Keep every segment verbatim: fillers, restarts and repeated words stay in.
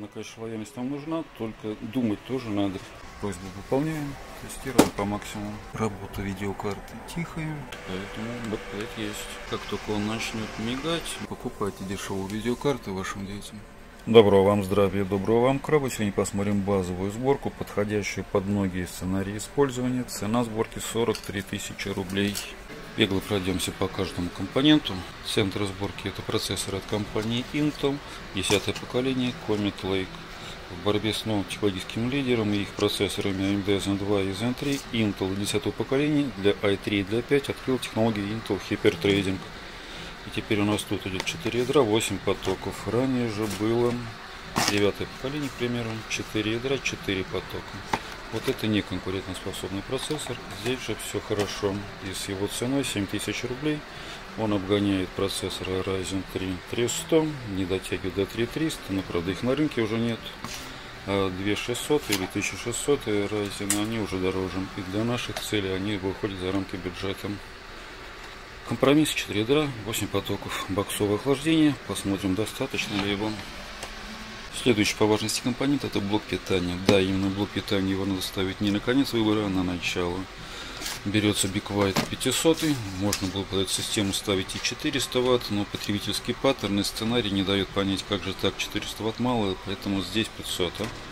Наверное, конечно, лояльность нам нужна, только думать тоже надо. Просьбу выполняем, тестируем по максимуму. Работа видеокарты тихая, поэтому бэкплейт есть. Как только он начнет мигать, покупайте дешевую видеокарту вашим детям. Доброго вам здравия, доброго вам краба. Сегодня посмотрим базовую сборку, подходящую под многие сценарии использования. Цена сборки сорок три тысячи рублей. Бегло пройдемся по каждому компоненту. Центр сборки — это процессор от компании Intel, десятое поколение Comet Lake. В борьбе с новым технологическим лидером и их процессорами эй эм ди Zen два и Zen три, Intel десятого поколения для ай три и для пять открыл технологию Intel Hyper-Threading. И теперь у нас тут идет четыре ядра, восемь потоков. Ранее же было девятое поколение, к примеру, четыре ядра, четыре потока. Вот это не конкурентоспособный процессор. Здесь же все хорошо. И с его ценой семь тысяч рублей он обгоняет процессор Ryzen три три сто, не дотягивает до три триста, но правда их на рынке уже нет. А две шестьсот или тысяча шестьсот и Ryzen, они уже дороже. И для наших целей они выходят за рамки бюджета. Компромисс четыре ядра, восемь потоков, боксовое охлаждение. Посмотрим, достаточно ли его. Следующий по важности компонент — это блок питания. Да, именно блок питания, его надо ставить не на конец выбора, а на начало. Берется BeQuiet пятьсот, можно было под эту систему ставить и четыреста ватт, но потребительский паттерн и сценарий не дает понять, как же так, четыреста ватт мало, поэтому здесь пятьсот.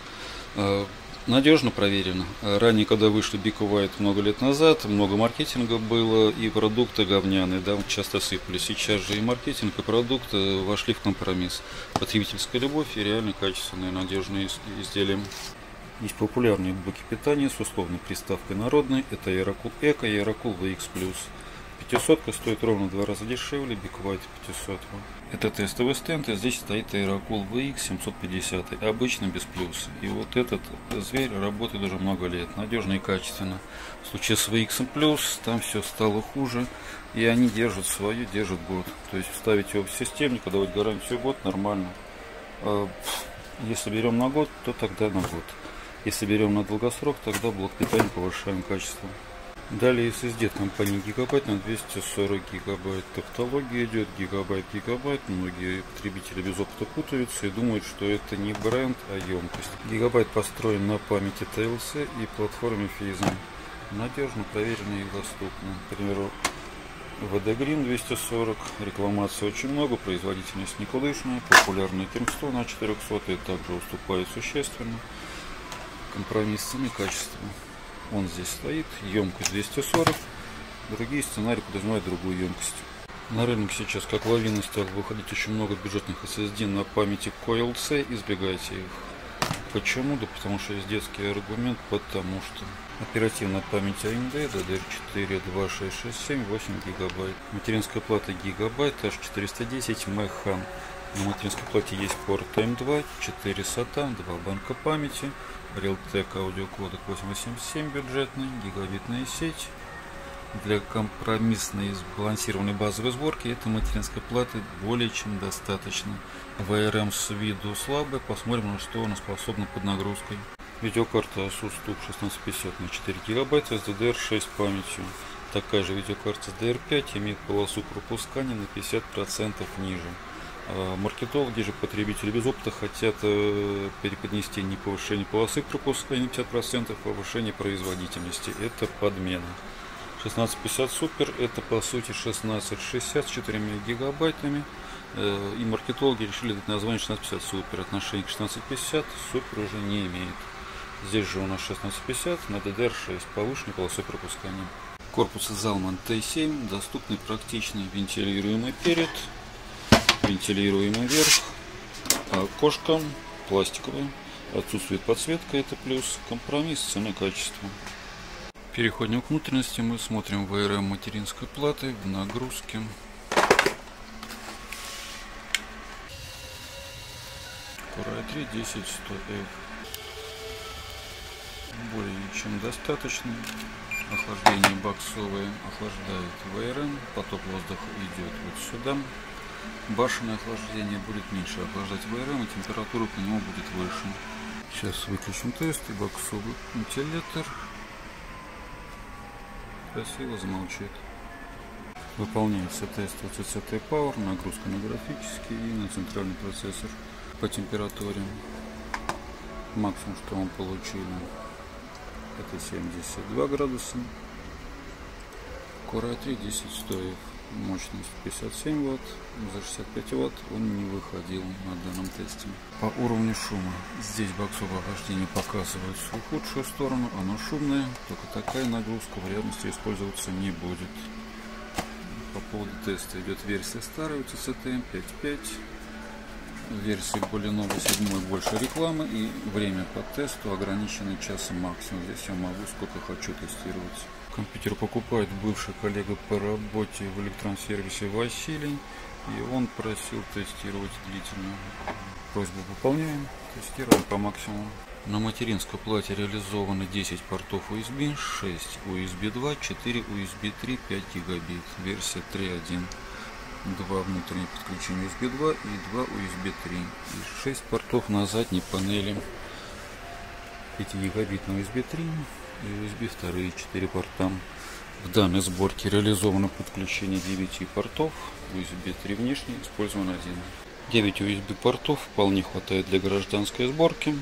А? Надежно проверено. Ранее, когда вышли BeQuiet много лет назад, много маркетинга было, и продукты говняные, да, часто сыпались. Сейчас же и маркетинг, и продукты вошли в компромисс. Потребительская любовь и реально качественные, надежные изделия. Есть популярные блоки питания с условной приставкой народной. Это Aerocool Eco и Aerocool ви икс плюс. пятисотка стоит ровно в два раза дешевле BeQuiet пятьсот. Это тестовый стенд, и здесь стоит Aerocool ви икс семьсот пятьдесят, обычно без плюса. И вот этот зверь работает уже много лет, надежно и качественно. В случае с ви икс плюс там все стало хуже, и они держат свою, держат год. То есть вставить его в системник, давать гарантию год, нормально. Если берем на год, то тогда на год. Если берем на долгосрок, тогда блок питания повышаем качество. Далее эс эс ди от компании Gigabyte на двести сорок гигабайт. Тавтология идет гигабайт-гигабайт. Многие потребители без опыта путаются и думают, что это не бренд, а емкость. Гигабайт построен на памяти ти эл си и платформе Phison. Надежно, проверено и доступно. К примеру, ви ди Green двести сорок. Рекламации очень много, производительность никудышная. Популярный Kingston на четыреста также уступает существенно. Компромисс цены и качества. Он здесь стоит, емкость двести сорок, другие сценарии подразумевают другую емкость. На рынок сейчас, как лавина, стало выходить очень много бюджетных эс эс ди на памяти кью эл си, избегайте их. Почему? Да потому что есть детский аргумент, потому что оперативная память эй эм ди ди ди ар четыре два шесть шесть семь восемь гигабайт, материнская плата гигабайт, эйч четыреста десять Механ. На материнской плате есть порт эм два, четыре сата, два банка памяти, Realtek аудиокодек восемьсот восемьдесят семь бюджетный, гигабитная сеть. Для компромиссной сбалансированной базовой сборки этой материнской платы более чем достаточно. ви ар эм с виду слабая, посмотрим, на что она способна под нагрузкой. Видеокарта Asus TUF шестнадцать пятьдесят на четыре гигабайта с ди ди ар шесть памятью. Такая же видеокарта с ди ди ар пять имеет полосу пропускания на пятьдесят процентов ниже. Маркетологи же, потребители без опыта, хотят переподнести не повышение полосы пропускания на пятьдесят процентов, а повышение производительности. Это подмена. шестнадцать пятьдесят Super — это по сути шестнадцать шестьдесят с четырьмя гигабайтами. И маркетологи решили дать название шестнадцать пятьдесят Super. Отношение к шестнадцать пятьдесят Super уже не имеет. Здесь же у нас шестнадцать пятьдесят на ди ди ар шесть, повышенной полосой пропускания. Корпус Zalman ти семь, доступный, практичный, вентилируемый перед, вентилируемый верх, окошко пластиковое, отсутствует подсветка, это плюс, компромисс цены качества. Переходим к внутренности, мы смотрим ви ар эм материнской платы в нагрузке. Core ай три десять сто эф. Более чем достаточно. Охлаждение боксовое охлаждает ви ар эм, поток воздуха идет вот сюда. Башенное охлаждение будет меньше охлаждать ви ар эм, и температура по нему будет выше. Сейчас выключим тест, и боксовый вентилятор красиво замолчит. Выполняется тест о си ти Power, нагрузка на графический и на центральный процессор по температуре. Максимум, что мы получили, это семьдесят два градуса. Кора три десять стоев. Мощность пятьдесят семь ватт. За шестьдесят пять ватт он не выходил на данном тесте. По уровню шума. Здесь боксовое охлаждение показывает свою худшую сторону. Оно шумное. Только такая нагрузка в реальности использоваться не будет. По поводу теста идет версия старая у ти си ти пять точка пять. В версии более новой седьмой больше рекламы. И время по тесту ограничено часом максимум. Здесь я могу сколько хочу тестировать. Компьютер покупает бывший коллега по работе в электросервисе Василий, и он просил тестировать длительно. Просьбу выполняем, тестируем по максимуму. На материнской плате реализованы десять портов ю эс би, шесть ю эс би два, четыре ю эс би три, пять гигабит, версия три точка один. два внутренних подключения ю эс би два и два ю эс би три. И шесть портов на задней панели. пять гигабит на ю эс би три. ю эс би вторые четыре порта. В данной сборке реализовано подключение девяти портов. ю эс би три внешний, использован один. девять ю эс би портов вполне хватает для гражданской сборки.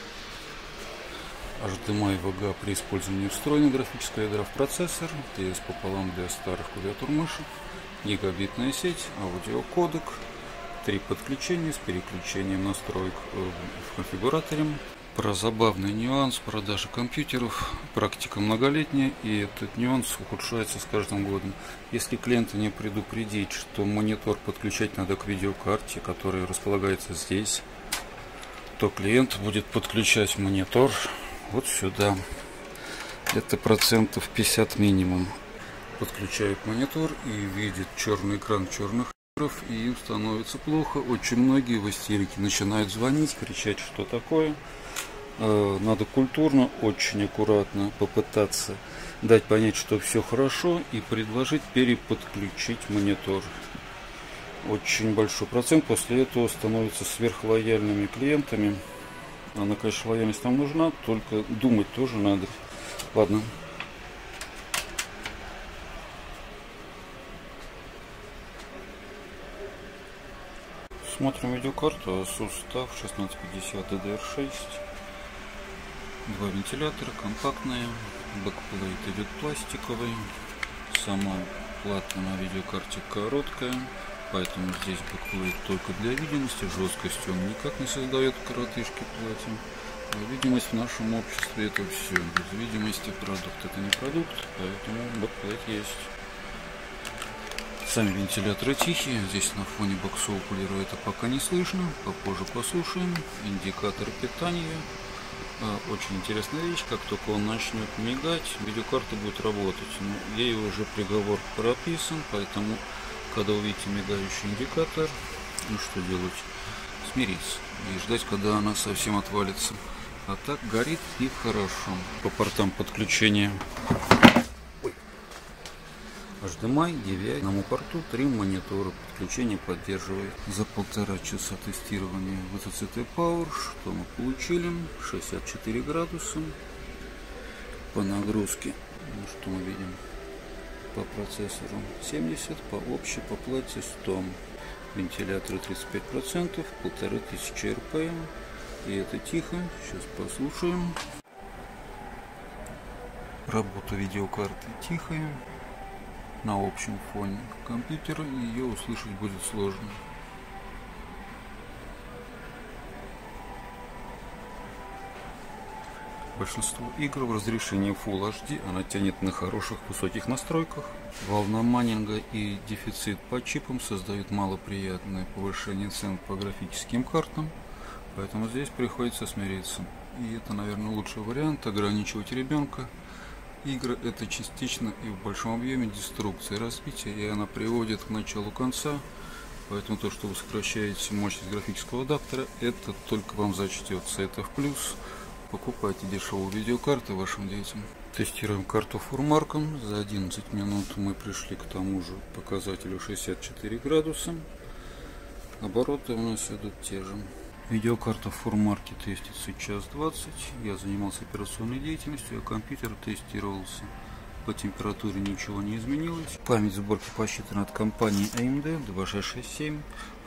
эйч ди эм ай ви джи а при использовании встроенной графического ядра в процессор. ти эс пополам для старых клавиатур мышек. Гигабитная сеть, аудиокодек. Три подключения с переключением настроек в конфигураторе. Про забавный нюанс продажи компьютеров. Практика многолетняя, и этот нюанс ухудшается с каждым годом. Если клиента не предупредить, что монитор подключать надо к видеокарте, которая располагается здесь, то клиент будет подключать монитор вот сюда. Это процентов пятьдесят минимум. Подключает монитор и видит черный экран черных игр, и им становится плохо. Очень многие в истерике начинают звонить, кричать, что такое. Надо культурно, очень аккуратно попытаться дать понять, что все хорошо, и предложить переподключить монитор. Очень большой процент после этого становится сверхлояльными клиентами. Она, конечно, лояльность нам нужна, только думать тоже надо. Ладно. Смотрим видеокарту Asus TUF шестнадцать пятьдесят ди ди ар шесть. Два вентилятора, компактные. Бэкплейт идет пластиковый. Сама плата на видеокарте короткая, поэтому здесь бэкплейт только для видимости. Жесткость он никак не создает коротышки плате. А видимость в нашем обществе — это все. Без видимости продукт — это не продукт, поэтому бэкплейт есть. Сами вентиляторы тихие. Здесь на фоне боксового кулера это пока не слышно. Попозже послушаем. Индикатор питания. Очень интересная вещь. Как только он начнет мигать, видеокарта будет работать. Но ей уже приговор прописан, поэтому, когда увидите мигающий индикатор, ну что делать? Смириться и ждать, когда она совсем отвалится. А так горит и хорошо. По портам подключения эйч ди эм ай, ди ви ай, на одному порту три монитора. Подключение поддерживает. За полтора часа тестирования ви си си ти Power, что мы получили? шестьдесят четыре градуса. По нагрузке, ну, что мы видим? По процессору семьдесят, по общей, по плате сто. Вентиляторы тридцать пять процентов, полторы тысячи эр пи эм. И это тихо. Сейчас послушаем. Работа видеокарты тихая. На общем фоне компьютера ее услышать будет сложно. Большинство игр в разрешении Full эйч ди, она тянет на хороших высоких настройках. Волна майнинга и дефицит по чипам создают малоприятное повышение цен по графическим картам, поэтому здесь приходится смириться. И это, наверное, лучший вариант — ограничивать ребенка. Игры — это частично и в большом объеме деструкция разбития, и она приводит к началу конца. Поэтому то, что вы сокращаете мощность графического адаптера, это только вам зачтется. Это в плюс. Покупайте дешевую видеокарту вашим детям. Тестируем карту Фурмарком. За одиннадцать минут мы пришли к тому же показателю шестьдесят четыре градуса. Обороты у нас идут те же. Видеокарта в Фурмарке тестится час двадцать. Я занимался операционной деятельностью, а компьютер тестировался. По температуре ничего не изменилось. Память сборки посчитана от компании эй эм ди два шесть шесть семь. В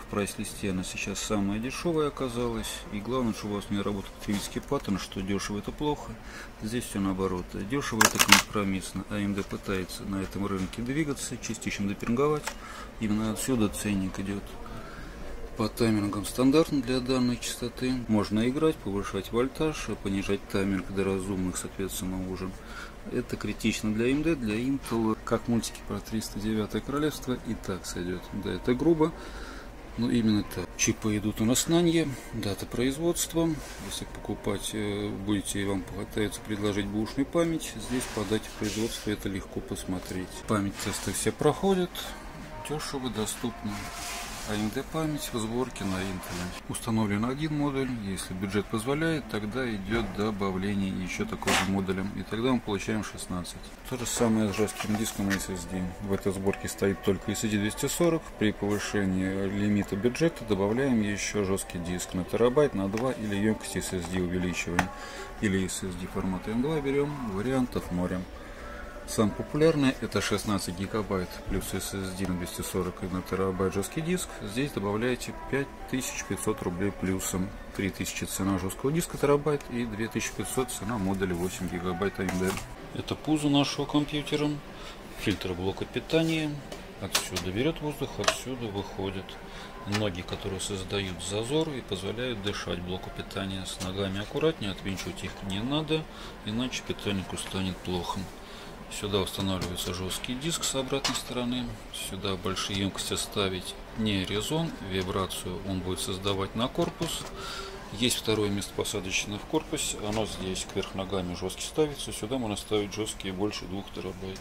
прайс-листе она сейчас самая дешевая оказалась. И главное, что у вас не работает акривистский паттерн, что дешево это плохо. Здесь все наоборот. Дешево это компромиссно. эй эм ди пытается на этом рынке двигаться, частично допинговать. Именно отсюда ценник идет. По таймингам стандартно для данной частоты. Можно играть, повышать вольтаж, понижать тайминг до разумных, соответственно, уже. Это критично для эй эм ди, для Intel. Как мультики про триста девятое королевство и так сойдет. Да, это грубо, но именно так. Чипы идут у нас на нье, дата производства. Если покупать будете и вам попытаются предложить бэушную память, здесь по дате производства это легко посмотреть. Память тесты все проходят, дешево, доступно. эй эм ди память в сборке на Intel. Установлен один модуль, если бюджет позволяет, тогда идет добавление еще такого же модуля, и тогда мы получаем шестнадцать. То же самое с жестким диском эс эс ди. В этой сборке стоит только эс эс ди двести сорок, при повышении лимита бюджета добавляем еще жесткий диск на терабайт, на два, или емкость эс эс ди увеличиваем, или эс эс ди формата эм два берем, вариантов море. Самый популярный это шестнадцать гигабайт плюс эс эс ди на двести сорок и на терабайт жесткий диск. Здесь добавляете пять тысяч пятьсот рублей плюсом. три тысячи цена жесткого диска терабайт и две тысячи пятьсот цена модуля восемь гигабайт эй эм ди. Это пузо нашего компьютера, фильтр блока питания. Отсюда берет воздух, отсюда выходит. Ноги, которые создают зазор и позволяют дышать блоку питания. С ногами аккуратнее, отвинчивать их не надо, иначе питальнику станет плохо. Сюда устанавливается жесткий диск с обратной стороны. Сюда большие емкости ставить не резон, вибрацию он будет создавать на корпус. Есть второе место посадочное в корпусе, оно здесь кверх ногами жесткий ставится. Сюда можно ставить жесткие больше двух терабайт.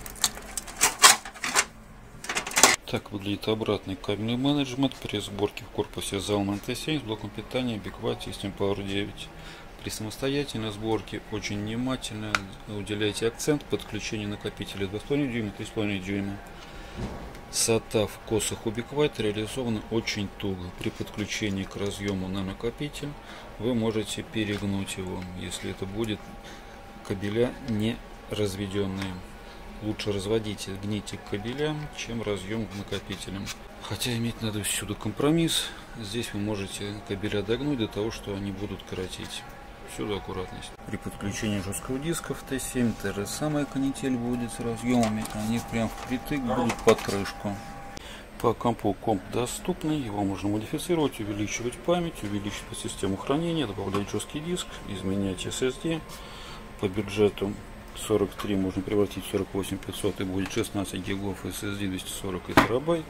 Так выглядит обратный кабельный менеджмент при сборке в корпусе Zalman ти семь с блоком питания BeQuad System Power девять. При самостоятельной сборке очень внимательно уделяйте акцент подключению накопителя два с половиной дюйма, три с половиной дюйма. Сата в косах у BeQuad реализованы очень туго. При подключении к разъему на накопитель вы можете перегнуть его, если это будет кабеля не разведенные. Лучше разводите, гните кабеля, чем разъем накопителем. Хотя иметь надо всюду компромисс. Здесь вы можете кабеля догнуть до того, что они будут коротить. Всюду аккуратность. При подключении жесткого диска в ти семь та же самая канитель будет с разъемами. Они прям впритык будут под крышку. По компу комп доступный. Его можно модифицировать, увеличивать память, увеличить по систему хранения, добавлять жесткий диск, изменять эс эс ди. По бюджету сорок три можно превратить в сорок восемь пятьсот и будет шестнадцать гигов эс эс ди двести сорок и терабайт.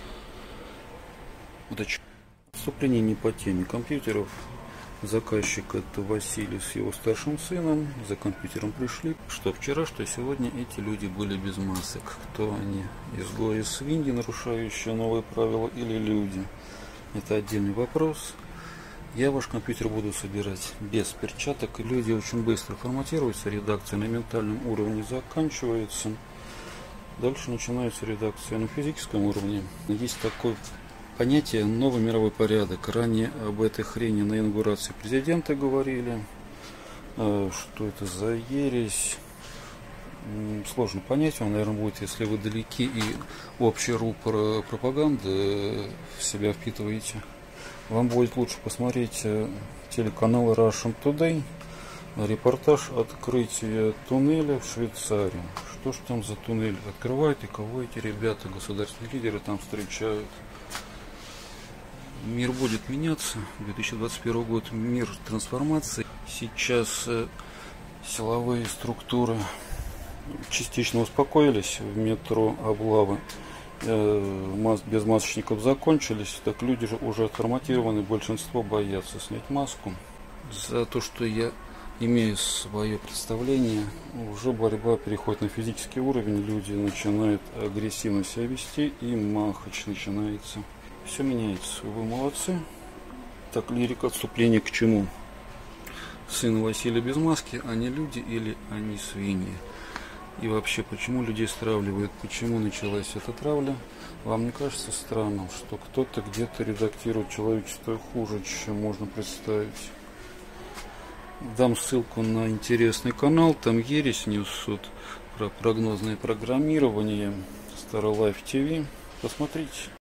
Вот это вступление не по теме компьютеров. Заказчик это Василий с его старшим сыном. За компьютером пришли. Что вчера, что сегодня эти люди были без масок. Кто они? Изгои, свиньи, нарушающие новые правила, или люди? Это отдельный вопрос. Я ваш компьютер буду собирать без перчаток. Люди очень быстро форматируются. Редакция на ментальном уровне заканчивается. Дальше начинается редакция на физическом уровне. Есть такой понятие новый мировой порядок. Ранее об этой хрени на инаугурации президента говорили. Что это за ересь? Сложно понять, вам, наверное, будет, если вы далеки и общий рупор пропаганды в себя впитываете. Вам будет лучше посмотреть телеканал Russian Today, репортаж открытия туннеля в Швейцарии. Что ж там за туннель открывают и кого эти ребята, государственные лидеры, там встречают. Мир будет меняться. две тысячи двадцать первый год, мир трансформации. Сейчас силовые структуры частично успокоились. В метро облавы без масочников закончились. Так люди же уже отформатированы. Большинство боятся снять маску. За то, что я имею свое представление, уже борьба переходит на физический уровень. Люди начинают агрессивно себя вести, и махач начинается. Все меняется. Вы молодцы. Так, лирика отступления к чему? Сын Василия без маски, они люди или они свиньи? И вообще, почему людей стравливают? Почему началась эта травля? Вам не кажется странным, что кто-то где-то редактирует человечество хуже, чем можно представить? Дам ссылку на интересный канал, там ересь несут про прогнозное программирование. Starlife ти ви. Посмотрите.